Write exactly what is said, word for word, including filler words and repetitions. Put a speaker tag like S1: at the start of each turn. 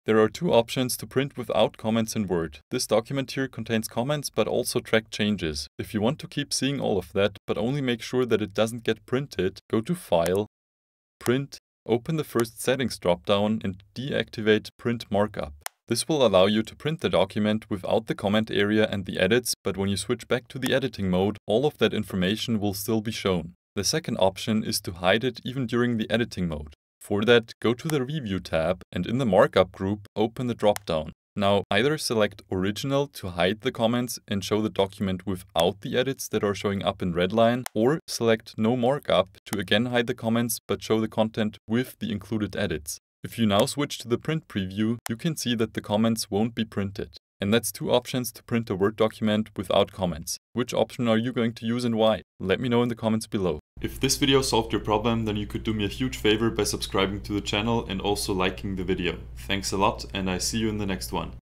S1: There are two options to print without comments in Word. This document here contains comments but also track changes. If you want to keep seeing all of that but only make sure that it doesn't get printed, go to File, Print, open the first Settings dropdown and deactivate Print Markup. This will allow you to print the document without the comment area and the edits, but when you switch back to the editing mode, all of that information will still be shown. The second option is to hide it even during the editing mode. For that, go to the Review tab and in the Markup group, open the dropdown. Now, either select Original to hide the comments and show the document without the edits that are showing up in redline, or select No Markup to again hide the comments but show the content with the included edits. If you now switch to the print preview, you can see that the comments won't be printed. And that's two options to print a Word document without comments. Which option are you going to use and why? Let me know in the comments below. If this video solved your problem, then you could do me a huge favor by subscribing to the channel and also liking the video. Thanks a lot, and I see you in the next one.